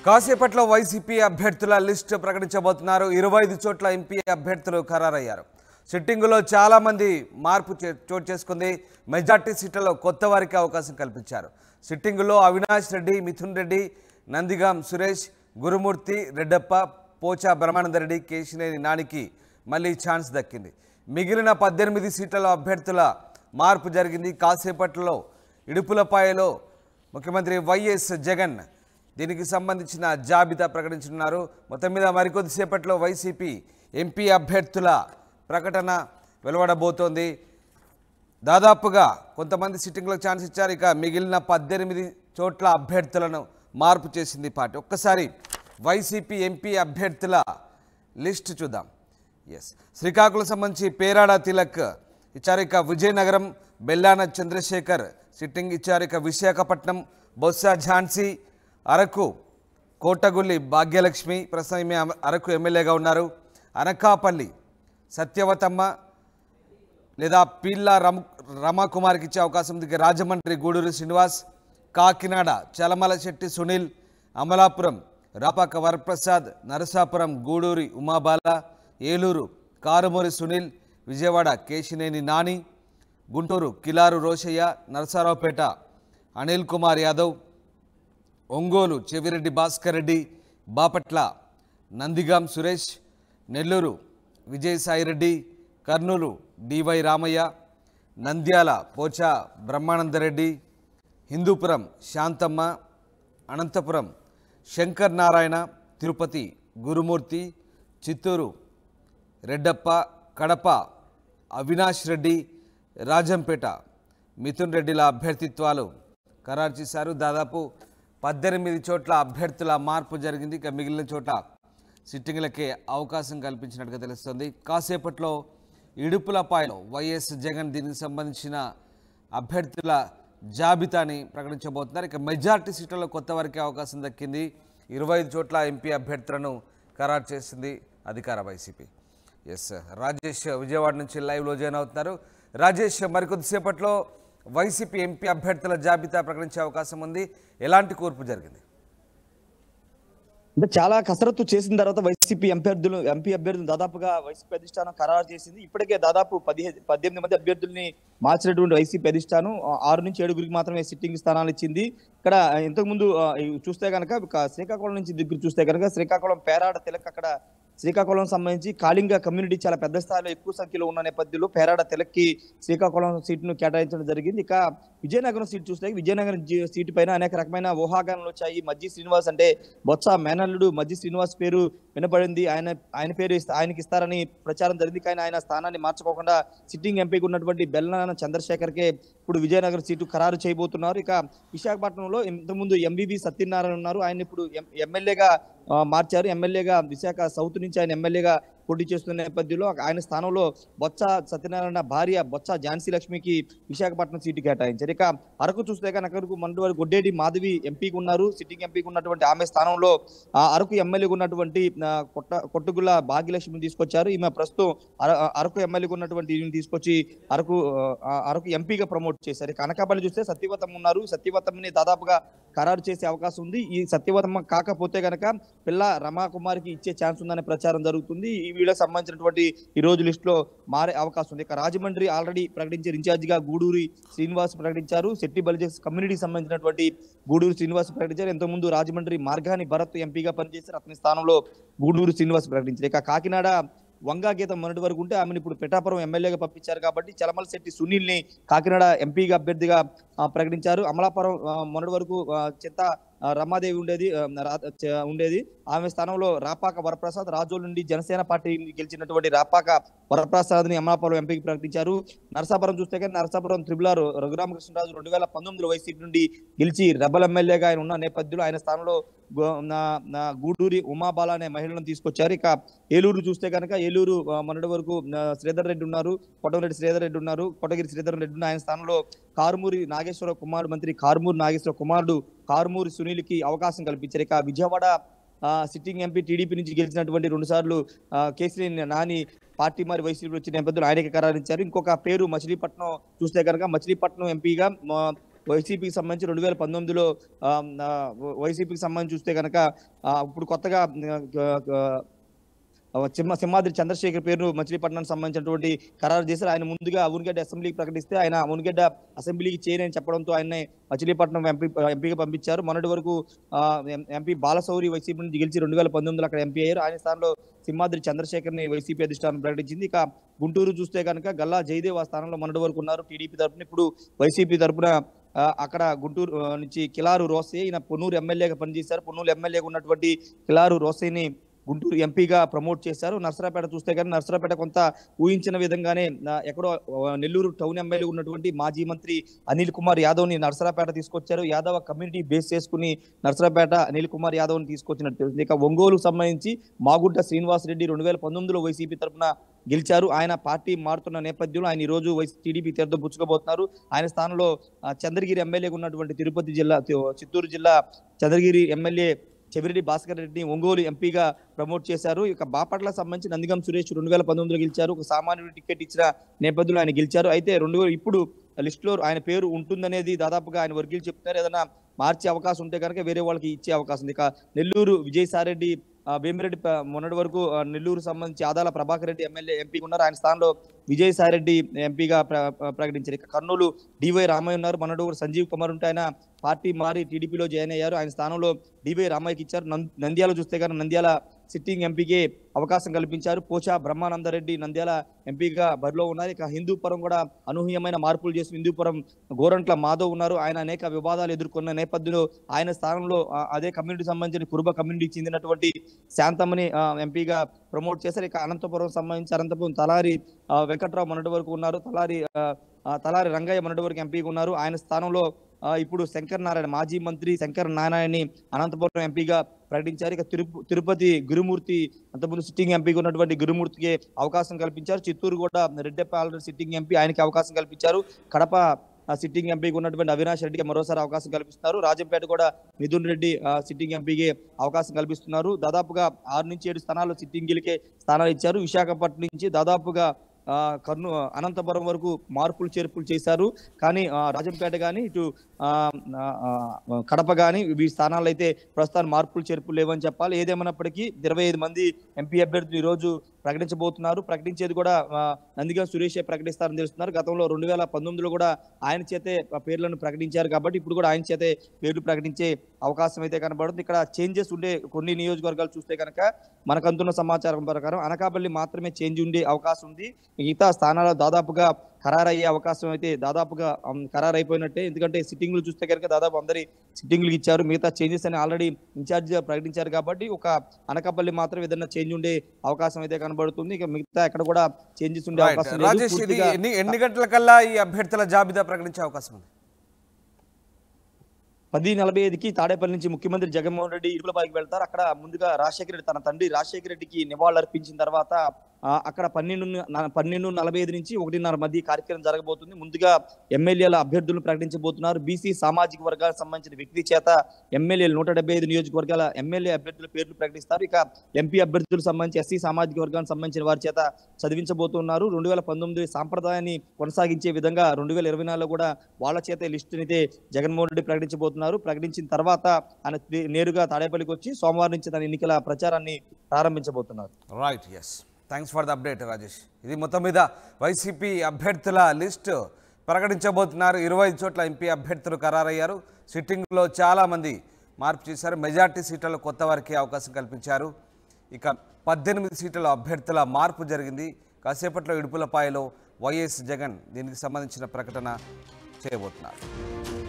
కాసేపట్లో వైసీపీ అభ్యర్థుల లిస్టు ప్రకటించబోతున్నారు. 25 చోట్ల ఎంపీ అభ్యర్థులు ఖరారయ్యారు. సిట్టింగులో చాలా మంది మార్పు చోటు చేసుకుంది. మెజార్టీ సీట్లలో కొత్త వారికి అవకాశం కల్పించారు. సిట్టింగులో అవినాష్ రెడ్డి, మిథున్ రెడ్డి, నందిగాం సురేష్, గురుమూర్తి, రెడ్డప్ప, పోచా బ్రహ్మానందరెడ్డి, కేశినేని నానికి మళ్ళీ ఛాన్స్ దక్కింది. మిగిలిన 18 సీట్లలో అభ్యర్థుల మార్పు జరిగింది. కాసేపట్లో ఇడుపులపాయలో ముఖ్యమంత్రి వైఎస్ జగన్ దీనికి సంబంధించిన జాబితా ప్రకటించనున్నారు. మొత్తం మీద మరికొద్దిసేపట్లో వైసీపీ ఎంపీ అభ్యర్థుల ప్రకటన వెలువడబోతోంది. దాదాపుగా కొంతమంది సిట్టింగ్లకు ఛాన్స్ ఇచ్చారు. ఇక మిగిలిన 18 చోట్ల అభ్యర్థులను మార్పు చేసింది పార్టీ. ఒక్కసారి వైసీపీ ఎంపీ అభ్యర్థుల లిస్ట్ చూద్దాం. శ్రీకాకుళం సంబంధించి పేరాడ తిలక్ ఇచ్చారు. ఇక విజయనగరం బెల్లాన చంద్రశేఖర్ సిట్టింగ్ ఇచ్చారు. ఇక విశాఖపట్నం బొత్స ఝాన్సీ, అరకు కోటగుల్లి భాగ్యలక్ష్మి ప్రస్తుతం ఈమె అరకు ఎమ్మెల్యేగా ఉన్నారు. అనకాపల్లి సత్యవతమ్మ లేదా పీళ్ళ రమాకుమార్కి ఇచ్చే అవకాశం ఉంది. రాజమండ్రి గూడూరు శ్రీనివాస్, కాకినాడ చలమల శెట్టి సునీల్, అమలాపురం రాపాక వరప్రసాద్, నరసాపురం గూడూరి ఉమాబాల, ఏలూరు కారుమూరి సునీల్, విజయవాడ కేశినేని నాని, గుంటూరు కిలారు రోషయ్య, నరసరావుపేట అనిల్ కుమార్ యాదవ్, ఒంగోలు చెవిరెడ్డి భాస్కర్ రెడ్డి, బాపట్ల నందిగాం సురేష్, నెల్లూరు విజయసాయిరెడ్డి, కర్నూలు డివై రామయ్య, నంద్యాల పోచా బ్రహ్మానందరెడ్డి, హిందూపురం శాంతమ్మ, అనంతపురం శంకర్ నారాయణ, తిరుపతి గురుమూర్తి, చిత్తూరు రెడ్డప్ప, కడప అవినాష్ రెడ్డి, రాజంపేట మిథున్ రెడ్డిల అభ్యర్థిత్వాలు ఖరారు చేశారు. దాదాపు 18 చోట్ల అభ్యర్థుల మార్పు జరిగింది. ఇక మిగిలిన చోట్ల సిట్టింగ్లకే అవకాశం కల్పించినట్టుగా తెలుస్తుంది. కాసేపట్లో ఇడుపులపాయలో వైఎస్ జగన్ దీనికి సంబంధించిన అభ్యర్థుల జాబితాని ప్రకటించబోతున్నారు. ఇక మెజార్టీ సీట్లలో కొత్త వారికి అవకాశం దక్కింది. 25 చోట్ల ఎంపీ అభ్యర్థులను ఖరారు చేసింది అధికార వైసీపీ. రాజేష్ విజయవాడ నుంచి లైవ్లో జాయిన్ అవుతున్నారు. రాజేష్, మరికొద్దిసేపట్లో వైసీపీ ఎంపీ అభ్యర్థుల జాబితా ప్రకటించే అవకాశం ఉంది. ఎలాంటి కూర్పు జరిగింది? అంటే చాలా కసరత్తు చేసిన తర్వాత వైసీపీ ఎంపీ అభ్యర్థులు దాదాపుగా వైసీపీ అధిష్టానం ఖరారు చేసింది. ఇప్పటికే దాదాపు 18 మంది అభ్యర్థుల్ని మార్చినటువంటి వైసీపీ అధిష్టానం 6 నుంచి 7 మాత్రమే సిట్టింగ్ స్థానాలు ఇచ్చింది. ఇక్కడ ఇంతకుముందు చూస్తే కనుక శ్రీకాకుళం నుంచి దగ్గర చూస్తే కనుక శ్రీకాకుళం పేరాడ తిలక్, అక్కడ శ్రీకాకుళం సంబంధించి కాళింగ కమ్యూనిటీ చాలా పెద్ద స్థాయిలో ఎక్కువ సంఖ్యలో ఉన్న నేపథ్యంలో పేరాడ తిలక్కి శ్రీకాకుళం సీటును కేటాయించడం జరిగింది. ఇక విజయనగరం సీటు చూస్తే విజయనగరం సీటు పైన అనేక రకమైన ఊహాగానాలు వచ్చాయి. మజ్జి శ్రీనివాస్ అంటే బొత్స మేనల్లుడు మజ్జి శ్రీనివాస్ పేరు వినపడింది. ఆయన పేరు ఆయనకి ఇస్తారని ప్రచారం జరిగింది. కానీ ఆయన స్థానాన్ని మార్చుకోకుండా సిట్టింగ్ ఎంపీగా ఉన్నటువంటి బెల్లాన చంద్రశేఖర్కే ఇప్పుడు విజయనగరం సీటు ఖరారు చేయబోతున్నారు. ఇక విశాఖపట్నంలో ఇంతకుముందు ఎంబీబీ సత్యనారాయణ ఉన్నారు. ఆయన ఇప్పుడు ఎమ్మెల్యేగా మార్చారు. ఎమ్మెల్యేగా విశాఖ సౌత్ నుంచి ఆయన ఎమ్మెల్యేగా పోటీ చేస్తున్న నేపథ్యంలో ఆయన స్థానంలో బొత్స సత్యనారాయణ భార్య బొత్స ఝాన్సీ లక్ష్మికి విశాఖపట్నం సీటు కేటాయించారు. ఇక అరకు చూస్తే కనుక మండవరి గొడ్డేటి మాధవి ఎంపీగా ఉన్నారు. సిట్టింగ్ ఎంపీగా ఉన్నటువంటి ఆమె స్థానంలో అరకు ఎమ్మెల్యేగా ఉన్నటువంటి కొట్టుగుల్ల భాగ్యలక్ష్మిని తీసుకొచ్చారు. ఈమె ప్రస్తుతం అరకు ఎమ్మెల్యేగా ఉన్నటువంటి ఈమెను తీసుకొచ్చి అరకు ఎంపీగా ప్రమోట్ చేశారు. ఇక అనకాపల్లి చూస్తే సత్యవతమ్మ ఉన్నారు. సత్యవతమ్మని దాదాపుగా ఖరారు చేసే అవకాశం ఉంది. ఈ సత్యవతమ్మ కాకపోతే కనుక పిల్ల రమాకుమారికి ఇచ్చే ఛాన్స్ ఉందనే ప్రచారం జరుగుతుంది. ఈ వీళ్ళకి సంబంధించినటువంటి ఈ రోజు లిస్ట్ లో మారే అవకాశం ఉంది. ఇక రాజమండ్రి ఆల్రెడీ ప్రకటించారు. ఇన్ఛార్జిగా గూడూరి శ్రీనివాస్ ప్రకటించారు. శెట్టి బలిజెస్ కమ్యూనిటీకి సంబంధించినటువంటి గూడూరు శ్రీనివాస్ ప్రకటించారు. ఇంతకుముందు రాజమండ్రి మార్గాని భరత్ ఎంపీగా పనిచేశారు. అతని స్థానంలో గూడూరు శ్రీనివాస్ ప్రకటించారు. ఇక కాకినాడ వంగా గీతం మొన్నటి వరకు ఉంటే ఆమెను ఇప్పుడు పిఠాపురం ఎమ్మెల్యేగా పంపించారు. కాబట్టి చలమల శెట్టి సునీల్ ని కాకినాడ ఎంపీగా అభ్యర్థిగా ప్రకటించారు. అమలాపురం మొన్నటి వరకు చింత రమాదేవి ఉండేది. ఆమె స్థానంలో రాపాక వరప్రసాద్, రాజోల్ నుండి జనసేన పార్టీ గెలిచినటువంటి రాపాక వరప్రసాద్ ని అమలాపురం ఎంపీకి ప్రకటించారు. నరసాపురం చూస్తే కానీ నరసాపురం త్రిబులార్ రఘురామకృష్ణరాజు 2019 వైసీపీ నుండి గెలిచి రెబల్ ఎమ్మెల్యేగా ఆయన ఉన్న నేపథ్యంలో ఆయన స్థానంలో గూడూరి ఉమాబాల అనే మహిళలను తీసుకొచ్చారు. ఇక ఏలూరు చూస్తే కనుక ఏలూరు మొన్నటి వరకు శ్రీధర్ రెడ్డి ఉన్నారు, కొట్టగిరి శ్రీధర్ రెడ్డి ఆయన స్థానంలో కారుమూరి నాగేశ్వర కుమారుడు, మంత్రి కారుమూరి నాగేశ్వర కుమారుడు కారుమూరి సునీల్కి అవకాశం కల్పించారు. ఇక విజయవాడ సిట్టింగ్ ఎంపీ టీడీపీ నుంచి గెలిచినటువంటి 2 సార్లు కేసీఆర్ నాని పార్టీ మరి వైసీపీ వచ్చిన నేపథ్యంలో ఆయనకి ఖరారించారు. ఇంకొక పేరు మచిలీపట్నం చూస్తే కనుక మచిలీపట్నం ఎంపీగా వైసీపీకి సంబంధించి 2019లో వైసీపీకి సంబంధించి చూస్తే కనుక ఇప్పుడు కొత్తగా సింహాద్రి చంద్రశేఖర్ పేరు మచిలీపట్నానికి సంబంధించినటువంటి ఖరారు చేశారు. ఆయన ముందుగా అవునగడ్డ అసెంబ్లీకి ప్రకటిస్తే ఆయన అవునగడ్డ అసెంబ్లీకి చేయనని చెప్పడంతో ఆయన్ని మచిలీపట్నం ఎంపీగా పంపించారు. మొన్నటి వరకు ఎంపీ బాలశౌరి వైసీపీ నుంచి గెలిచి 2019లో అక్కడ ఎంపీ అయ్యారు. ఆయన స్థానంలో సింహాద్రి చంద్రశేఖర్ ని వైసీపీ అధిష్టానం ప్రకటించింది. ఇక గుంటూరు చూస్తే కనుక గల్లా జయదేవ్ ఆ స్థానంలో మొన్నటి వరకు ఉన్నారు టీడీపీ తరఫున. ఇప్పుడు వైసీపీ తరఫున అక్కడ గుంటూరు నుంచి కిలారు రోసే, ఈయన పొన్నూరు ఎమ్మెల్యేగా పనిచేశారు. పొన్నూరు ఎమ్మెల్యేగా ఉన్నటువంటి కిలారు రోసేని గుంటూరు ఎంపీగా ప్రమోట్ చేశారు. నర్సరాపేట చూస్తే కానీ నర్సరాపేట కొంత ఊహించిన విధంగానే ఎక్కడో నెల్లూరు టౌన్ ఎమ్మెల్యే ఉన్నటువంటి మాజీ మంత్రి అనిల్ కుమార్ యాదవ్ ని నర్సరాపేట తీసుకొచ్చారు. యాదవ్ కమ్యూనిటీ బేస్ చేసుకుని నర్సరాపేట అనిల్ కుమార్ యాదవ్ ని తీసుకొచ్చినట్టు. ఇక ఒంగోలు సంబంధించి మాగుడ్డ శ్రీనివాస్ రెడ్డి 2019లో వైసీపీ తరఫున గెలిచారు. ఆయన పార్టీ మారుతున్న నేపథ్యంలో ఆయన ఈ రోజు టీడీపీ తీర్థం పుచ్చుకోబోతున్నారు. ఆయన స్థానంలో చంద్రగిరి ఎమ్మెల్యేగా ఉన్నటువంటి చిత్తూరు జిల్లా చంద్రగిరి ఎమ్మెల్యే చెవిరెడ్డి భాస్కర్ రెడ్డిని ఒంగోలు ఎంపీగా ప్రమోట్ చేశారు. ఇక బాపట్లకు సంబంధించి నందిగం సురేష్ 2019లో గెలిచారు. ఒక సామాన్యుడు టికెట్ ఇచ్చిన నేపథ్యంలో ఆయన గెలిచారు. అయితే ఇప్పుడు లిస్ట్ లో ఆయన పేరు ఉంటుందనేది దాదాపుగా ఆయన వర్గీయులు చెప్తున్నారు. ఏదైనా మార్చే అవకాశం ఉంటే కనుక వేరే వాళ్ళకి ఇచ్చే అవకాశం ఉంది. ఇక నెల్లూరు విజయసాయిరెడ్డి వేమిరెడ్డి మొన్నటి వరకు నెల్లూరు సంబంధించి ఆదాల ప్రభాకర్ రెడ్డి ఎంపీగా ఉన్నారు. ఆయన స్థానంలో విజయసాయిరెడ్డి ఎంపీగా ప్రకటించారు. ఇక కర్నూలు డివై రామయ్య ఉన్నారు. మొన్నటి వరకు సంజీవ్ కుమార్ ఉంటే ఆయన పార్టీ మారి టీడీపీలో జాయిన్ అయ్యారు. ఆయన స్థానంలో డివై రామయ్యకి ఇచ్చారు. నంద్యాల చూస్తే కానీ నంద్యాల సిట్టింగ్ ఎంపీకి అవకాశం కల్పించారు. పోచా బ్రహ్మానందరెడ్డి నంద్యాల ఎంపీగా బరిలో ఉన్నారు. ఇక హిందూపురం కూడా అనూహ్యమైన మార్పులు చేసి హిందూపురం గోరంట్ల మాధవ్ ఉన్నారు. ఆయన అనేక వివాదాలు ఎదుర్కొన్న నేపథ్యంలో ఆయన స్థానంలో అదే కమ్యూనిటీ సంబంధించిన కురుబ కమ్యూనిటీకి చెందినటువంటి శాంతమ్మని ఎంపీగా ప్రమోట్ చేశారు. ఇక అనంతపురం సంబంధించి అనంతపురం తలారి వెంకట్రావు మొన్నటి వరకు ఉన్నారు. తలారి రంగయ్య మొన్నటి వరకు ఎంపీగా ఉన్నారు. ఆయన స్థానంలో ఇప్పుడు శంకర్ నారాయణ మాజీ మంత్రి శంకర్ నారాయణని అనంతపురం ఎంపీగా ప్రకటించారు. ఇక తిరుపతి గురుమూర్తి అంతకుముందు సిట్టింగ్ ఎంపీగా ఉన్నటువంటి గురుమూర్తికి అవకాశం కల్పించారు. చిత్తూరు కూడా రెడ్డెప్ప ఆల్రెడీ సిట్టింగ్ ఎంపీ, ఆయనకి అవకాశం కల్పించారు. కడప సిట్టింగ్ ఎంపీకి ఉన్నటువంటి అవినాష్ రెడ్డికి మరోసారి అవకాశం కల్పిస్తున్నారు. రాజంపేట కూడా మిథున్ రెడ్డి సిట్టింగ్ ఎంపీకి అవకాశం కల్పిస్తున్నారు. దాదాపుగా 6 నుంచి 7 స్థానాలు సిట్టింగ్లకే స్థానాలు ఇచ్చారు. విశాఖపట్నం నుంచి దాదాపుగా అనంతపురం వరకు మార్పులు చేర్పులు చేశారు. కానీ రాజంపేట కానీ ఇటు కడప కానీ ఈ స్థానాల్లో అయితే ప్రస్తుతాన్ని మార్పులు చేర్పులు లేవని చెప్పాలి. ఏదేమైనప్పటికీ 25 మంది ఎంపీ అభ్యర్థులు ఈ రోజు ప్రకటించబోతున్నారు. ప్రకటించేది కూడా నందిగం సురేష్ ప్రకటిస్తారని తెలుస్తున్నారు. గతంలో 2019లో కూడా ఆయన చేతే పేర్లను ప్రకటించారు కాబట్టి ఇప్పుడు కూడా ఆయన చేతే పేర్లు ప్రకటించే అవకాశం అయితే కనబడుతుంది. ఇక్కడ చేంజెస్ ఉండే కొన్ని నియోజకవర్గాలు చూస్తే కనుక మనకు అందుతున్న సమాచారం ప్రకారం అనకాపల్లి మాత్రమే చేంజ్ ఉండే అవకాశం ఉంది. మిగతా స్థానాలు దాదాపుగా ఖరారయ్యే అవకాశం అయితే దాదాపుగా ఖరారైపోయినట్టే. ఎందుకంటే సిట్టింగ్లు చూస్తే కనుక దాదాపు అందరి సిట్టింగ్లు ఇచ్చారు. మిగతా చేంజెస్ అని ఆల్రెడీ ఇన్ఛార్జ్ ప్రకటించారు కాబట్టి ఒక అనకాపల్లి మాత్రం ఏదైనా చేంజ్ ఉండే అవకాశం అయితే కనబడుతుంది. ఇక మిగతా ఎక్కడ కూడా చేంజెస్ ఉండే అవకాశం లేదు. రాజేష్, ఎన్ని గంటలకల్లా ఈ అభ్యర్థుల జాబితా ప్రకటించే అవకాశం ఉంది? 10:45కి తాడేపల్లి నుంచి ముఖ్యమంత్రి జగన్మోహన్ రెడ్డి ఇరుకులపాయకి వెళ్తారు. అక్కడ ముందుగా రాజశేఖర రెడ్డి తన తండ్రి రాజశేఖర రెడ్డికి నివాళులు అర్పించిన తర్వాత అక్కడ 12:45 నుంచి 1:30 మధ్య కార్యక్రమం జరగబోతుంది. ముందుగా ఎమ్మెల్యేల అభ్యర్థులను ప్రకటించబోతున్నారు. బీసీ సామాజిక వర్గాలకు సంబంధించిన వ్యక్తి చేత ఎమ్మెల్యేలు 175 నియోజకవర్గాల ఎమ్మెల్యే అభ్యర్థుల పేర్లు ప్రకటిస్తారు. ఇక ఎంపీ అభ్యర్థులకు సంబంధించి ఎస్సీ సామాజిక వర్గానికి సంబంధించిన వారి చేత చదివించబోతున్నారు. 2019 సాంప్రదాయాన్ని కొనసాగించే విధంగా 2024లో కూడా వాళ్ళ చేత లిస్టుని అయితే జగన్మోహన్ రెడ్డి ప్రకటించబోతున్నారు. ప్రకటించిన తర్వాత ఆయన నేరుగా తాడేపల్లికి వచ్చి సోమవారం నుంచి తన ఎన్నికల ప్రచారాన్ని ప్రారంభించబోతున్నారు. Right, yes, thanks for the update Rajesh. ఇది మొత్తం మీద వైసీపీ అభ్యర్థుల లిస్టు ప్రకటించబోతున్నారు. 25 చోట్ల ఎంపీ అభ్యర్థులు ఖరారయ్యారు. సిట్టింగ్లో చాలామంది మార్పు చేశారు. మెజార్టీ సీట్లలో కొత్త వారికి అవకాశం కల్పించారు. ఇక 18 సీట్ల అభ్యర్థుల మార్పు జరిగింది. కాసేపట్లో ఇడుపులపాయలో వైఎస్ జగన్ దీనికి సంబంధించిన ప్రకటన చేయబోతున్నారు.